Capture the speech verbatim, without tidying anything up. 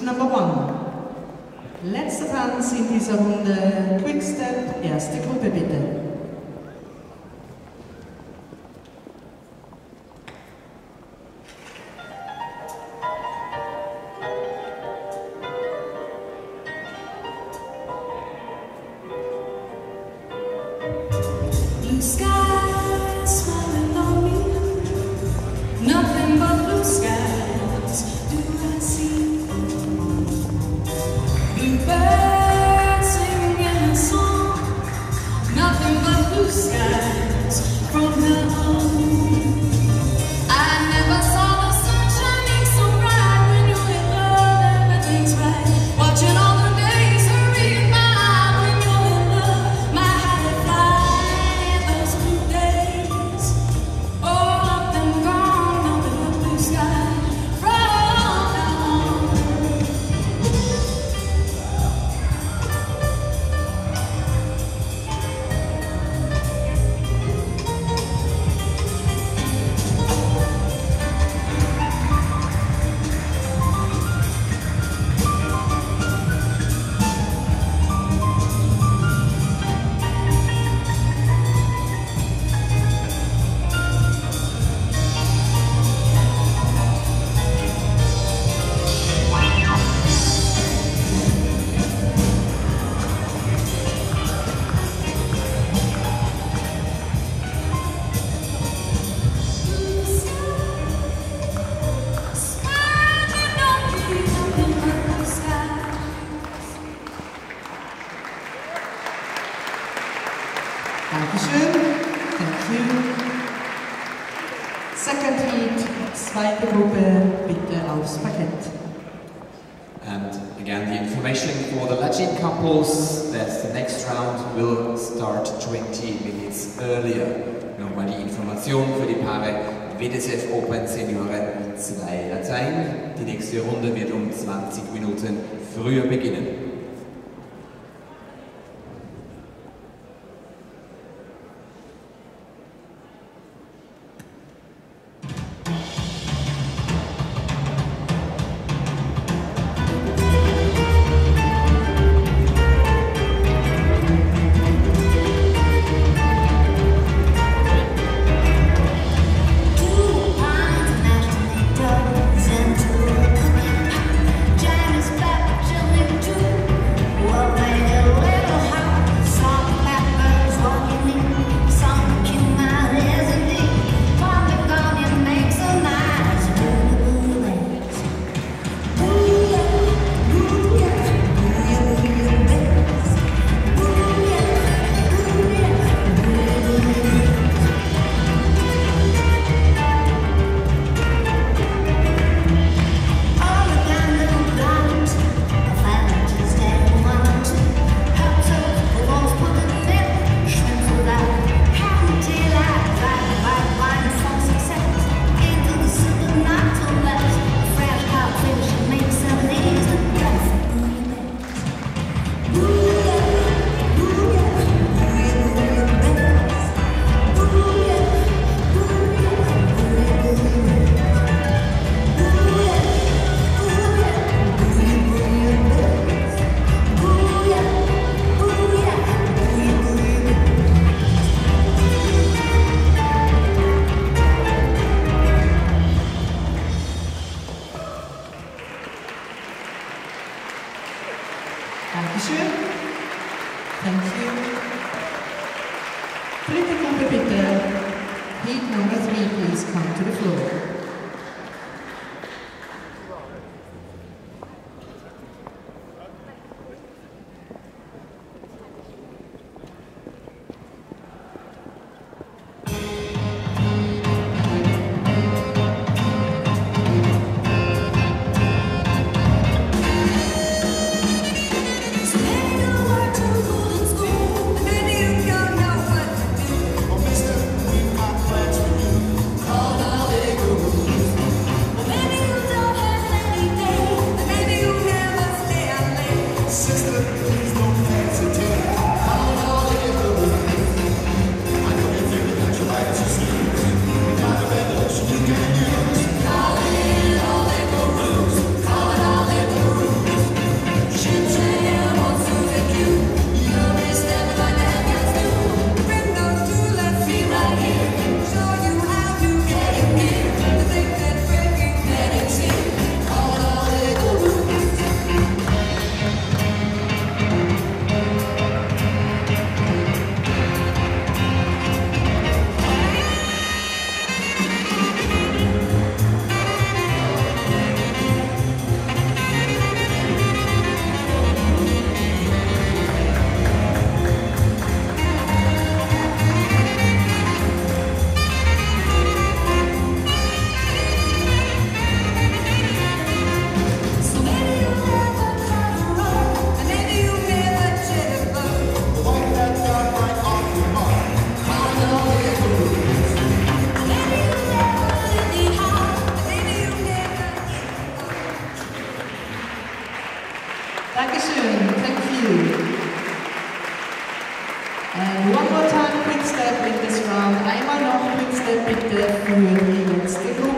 number one. Letzter Tanz in dieser Runde. Quickstep, erste Gruppe bitte. Blue skies smiling on me, nothing but blue skies do I see. Blue birds singing a song, nothing but blue skies from here on. I never saw the sun shining so bright. When you're in love, everything's right. Watching all the days hurry by. When you're in love, my heart will fly. Those blue days, all up and gone, nothing but blue sky from now on. Dankeschön. Thank you. Second heat, zweite Gruppe, bitte aufs Parkett. And again, the information for the Latin couples that the next round will start twenty minutes earlier. Nochmal die Information für die Paare W D S F Open Senioren zwei Latein. Die nächste Runde wird um zwanzig Minuten früher beginnen. Dankeschön. Thank you. Dritte Gruppe bitte. Heat number three, please come to the floor. All the way. Dankeschön, thank you. And one more time quick step in this round. Einmal noch quick step bitte für die letzte Gruppe.